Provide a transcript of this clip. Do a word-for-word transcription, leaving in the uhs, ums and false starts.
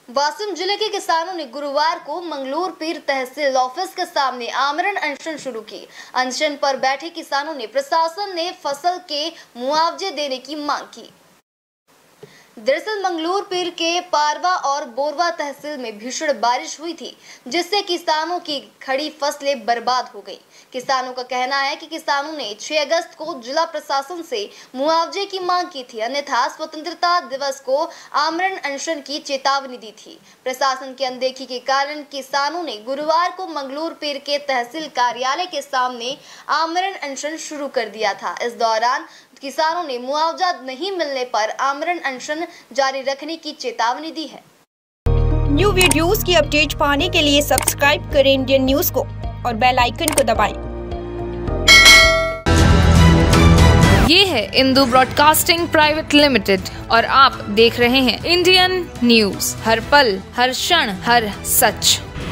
वासिम जिले के किसानों ने गुरुवार को मंगलूर पीर तहसील ऑफिस के सामने आमरण अनशन शुरू की। अनशन पर बैठे किसानों ने प्रशासन ने फसल के मुआवजे देने की मांग की। दरअसल मंगलूर पीर के पारवा और बोरवा तहसील में भीषण बारिश हुई थी, जिससे किसानों की खड़ी फसलें बर्बाद हो गई। किसानों का कहना है कि किसानों ने छह अगस्त को जिला प्रशासन से मुआवजे की मांग की थी, अन्यथा स्वतंत्रता दिवस को आमरण अनशन की चेतावनी दी थी। प्रशासन की अनदेखी के कारण किसानों ने गुरुवार को मंगलूर पीर के तहसील कार्यालय के सामने आमरण अनशन शुरू कर दिया था। इस दौरान किसानों ने मुआवजा नहीं मिलने पर आमरण अनशन जारी रखने की चेतावनी दी है। न्यू वीडियोस की अपडेट पाने के लिए सब्सक्राइब करें इंडियन न्यूज को और बेल आइकन को दबाएं। ये है इंदू ब्रॉडकास्टिंग प्राइवेट लिमिटेड और आप देख रहे हैं इंडियन न्यूज, हर पल, हर क्षण, हर सच।